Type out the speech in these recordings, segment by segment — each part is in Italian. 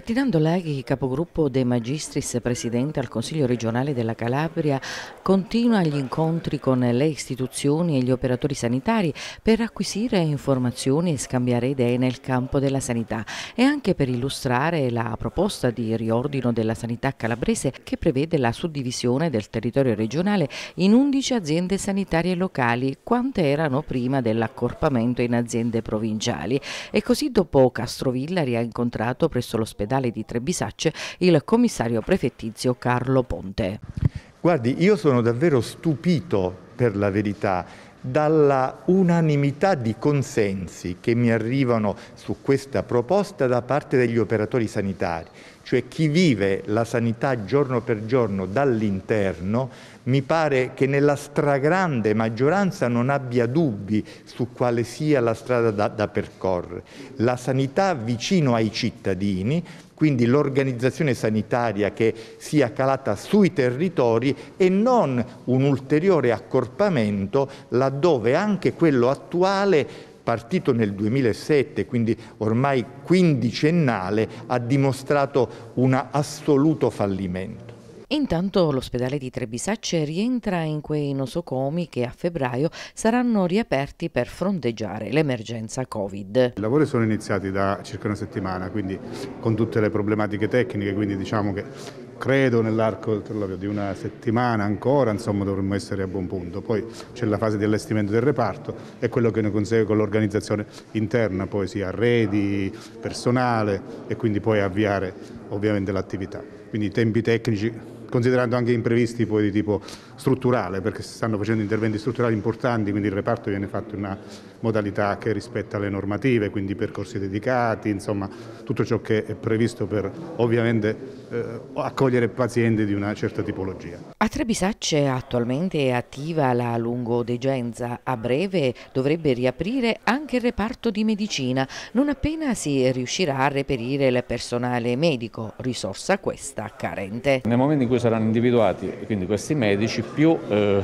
Ferdinando Laghi, capogruppo De Magistris, presidente al Consiglio regionale della Calabria, continua gli incontri con le istituzioni e gli operatori sanitari per acquisire informazioni e scambiare idee nel campo della sanità e anche per illustrare la proposta di riordino della sanità calabrese che prevede la suddivisione del territorio regionale in 11 aziende sanitarie locali, quante erano prima dell'accorpamento in aziende provinciali. E così dopo Castrovillari ha incontrato presso l'ospedale di Trebisacce il commissario prefettizio Carlo Ponte. Guardi, io sono davvero stupito, per la verità, dalla unanimità di consensi che mi arrivano su questa proposta da parte degli operatori sanitari, cioè chi vive la sanità giorno per giorno dall'interno. Mi pare che nella stragrande maggioranza non abbia dubbi su quale sia la strada da percorrere. La sanità vicino ai cittadini, quindi l'organizzazione sanitaria che sia calata sui territori e non un ulteriore accorpamento laddove anche quello attuale, partito nel 2007, quindi ormai quindicennale, ha dimostrato un assoluto fallimento. Intanto l'ospedale di Trebisacce rientra in quei nosocomi che a febbraio saranno riaperti per fronteggiare l'emergenza Covid. I lavori sono iniziati da circa una settimana, quindi con tutte le problematiche tecniche, quindi diciamo che credo nell'arco di una settimana ancora dovremmo essere a buon punto. Poi c'è la fase di allestimento del reparto e quello che ne consegue con l'organizzazione interna, poi sia arredi, personale e quindi poi avviare ovviamente l'attività. Quindi i tempi tecnici, considerando anche imprevisti poi di tipo strutturale, perché si stanno facendo interventi strutturali importanti, quindi il reparto viene fatto in una modalità che rispetta le normative, quindi percorsi dedicati, insomma tutto ciò che è previsto per ovviamente accogliere pazienti di una certa tipologia. A Trebisacce attualmente è attiva la lungodegenza, a breve dovrebbe riaprire anche il reparto di medicina, non appena si riuscirà a reperire il personale medico, risorsa questa carente. Nel momento in cui saranno individuati quindi questi medici più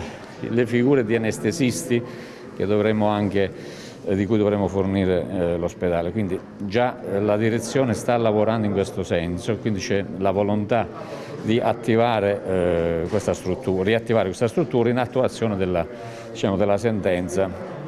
le figure di anestesisti che dovremo anche di cui dovremo fornire l'ospedale, quindi già la direzione sta lavorando in questo senso, quindi c'è la volontà di attivare questa struttura, riattivare questa struttura in attuazione della sentenza